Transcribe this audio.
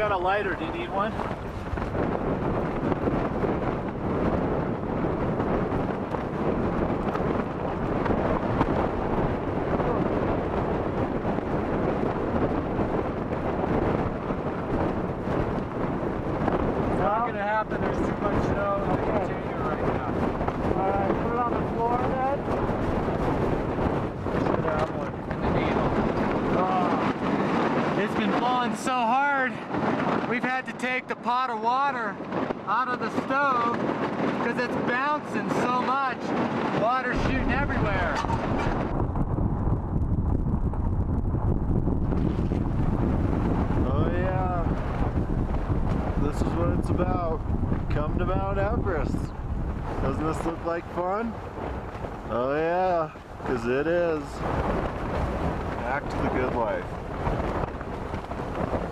got a lighter. Do you need one? It's not gonna happen. There's too much snow in the container right now. Alright, put it on the floor then. Should have one in the needle. Oh, it's been blowing so hard. We've had to take the pot of water out of the stove because it's bouncing so much. Water's shooting everywhere. Oh yeah. This is what it's about. Come to Mount Everest. Doesn't this look like fun? Oh yeah, because it is. Back to the good life.